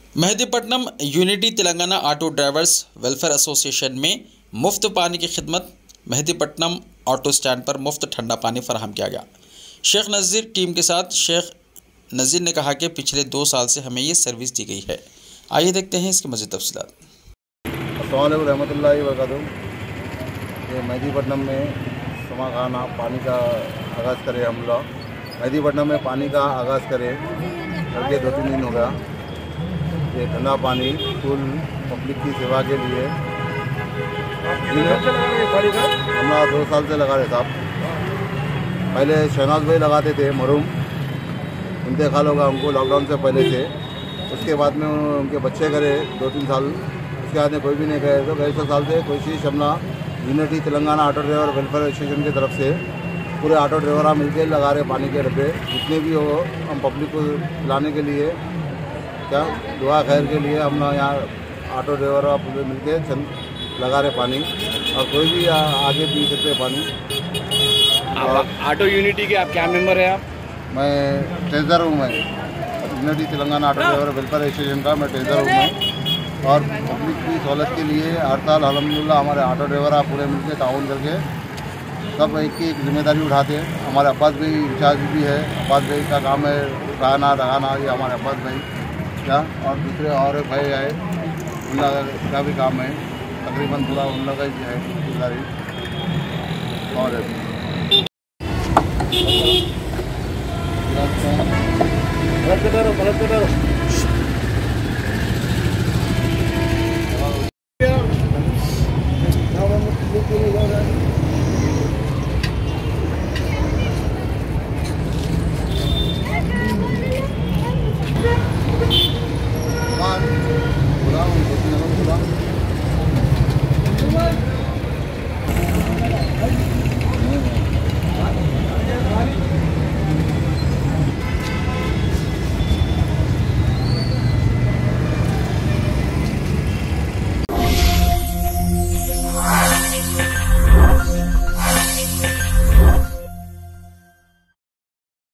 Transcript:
Mehdipatnam unity Telangana auto drivers welfare association में मुफ्त पानी की खिदमत। मेहदीपट्टनम ऑटो स्टैंड पर मुफ्त ठंडा पानी फराहम किया गया। शेख नज़ीर टीम के साथ शेख नज़ीर ने कहा कि पिछले 2 साल से हमें ये सर्विस दी गई है। आइए देखते हैं इसकी मज़ीद तफसीलात। अस्सलाम वालेकुम रहमतुल्लाहि व बरकातहू। ये मेहदीपट्टनम में समा खाना पानी का आगाज़ करे हम लोग। मेहदीपट्टनम में पानी का आगाज़ करे करके 2-3 दिन हो गया। ये ठंडा पानी फुल पब्लिक की सेवा के लिए हम 2 साल से लगा रहे साहब। पहले शहनाज भाई लगाते थे मरूम, इंतकाल होगा उनको लॉकडाउन से पहले से। उसके बाद में उनके बच्चे करे 2-3 साल, उसके बाद में कोई भी नहीं गए। तो 2.5 साल से कोशिश हमला unity Telangana auto driver welfare association की तरफ से पूरे ऑटो ड्राइवर मिलकर लगा रहे पानी के डब्बे जितने भी हो। हम पब्लिक को पिलाने के लिए क्या दुआ खैर के लिए हम यहाँ ऑटो ड्राइवर पूरे मिलकर चंद लगा रहे पानी, और कोई भी आगे पी सकते पानी। और ऑटो यूनिटी के आप क्या मेंबर हैं? आप? मैं ट्रेजर हूँ। मैं unity Telangana auto driver welfare association का मैं ट्रेजर हूँ मैं। और पब्लिक की सहूलत के लिए हर साल अल्हम्दुलिल्लाह हमारे ऑटो ड्राइवर पूरे मिलकर ताउन करके सब एक की एक जिम्मेदारी उठाते हैं। हमारे अब्बास भाई इंचार्ज भी है। अब्बास भाई का काम है उठाना लगाना, ये हमारे अब्बास भाई क्या, और दूसरे और भाई आए उन लोगों का भी काम है। तकरीबन पूरा उन लोगों का ही है जिम्मेदारी। और